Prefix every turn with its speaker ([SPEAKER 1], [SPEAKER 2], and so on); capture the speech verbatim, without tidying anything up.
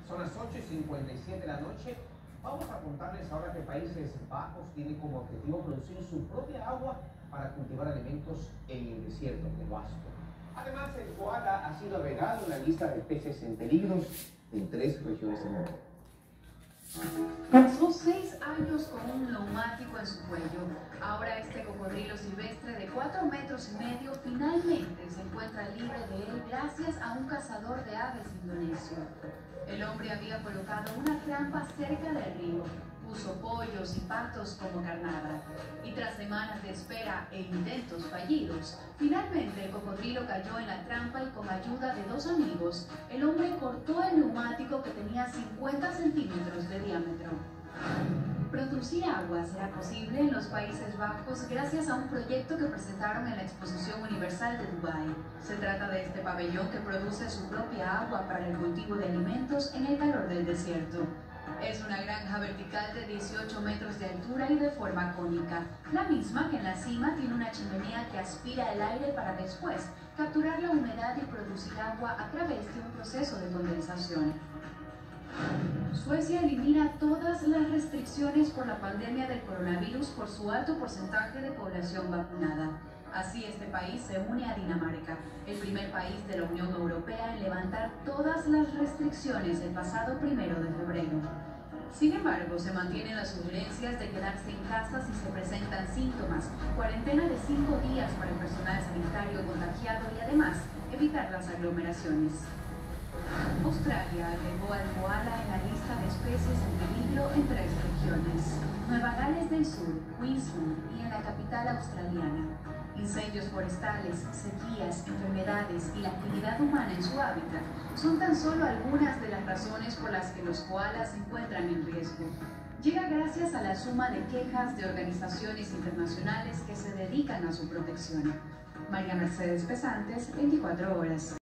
[SPEAKER 1] Son las ocho y cincuenta y siete de la noche. Vamos a contarles ahora que Países Bajos tiene como objetivo producir su propia agua para cultivar alimentos en el desierto del Huasco. Además, el koala ha sido agregado en la lista de especies en peligro en tres regiones del mundo.
[SPEAKER 2] Pasó seis años con un neumático en su cuello. Ahora este cocodrilo silvestre de cuatro metros y medio finalmente se encuentra libre de él gracias a un cazador de aves indonesio. El hombre había colocado una trampa cerca del río, puso pollos y patos como carnada, y tras semanas de espera e intentos fallidos, finalmente el cocodrilo cayó en la trampa y con ayuda de dos amigos, el hombre cortó el neumático que tenía cincuenta centímetros de diámetro. Producir agua será posible en los Países Bajos gracias a un proyecto que presentaron en la Exposición Universal de Dubái. Se trata de este pabellón que produce su propia agua para el cultivo de alimentos en el calor del desierto. Es una granja vertical de dieciocho metros de altura y de forma cónica, la misma que en la cima tiene una chimenea que aspira el aire para después capturar la humedad y producir agua a través de un proceso de condensación. Suecia elimina todas las restricciones por la pandemia del coronavirus por su alto porcentaje de población vacunada. Así, este país se une a Dinamarca, el primer país de la Unión Europea en levantar todas las restricciones el pasado primero de febrero. Sin embargo, se mantienen las sugerencias de quedarse en casa si se presentan síntomas, cuarentena de cinco días para el personal sanitario contagiado y además evitar las aglomeraciones. Australia agregó al koala en la lista de especies en peligro en tres regiones: Nueva Gales del Sur, Queensland y en la capital australiana. Incendios forestales, sequías, enfermedades y la actividad humana en su hábitat son tan solo algunas de las razones por las que los koalas se encuentran en riesgo. Llega gracias a la suma de quejas de organizaciones internacionales que se dedican a su protección. María Mercedes Pesantes, veinticuatro horas.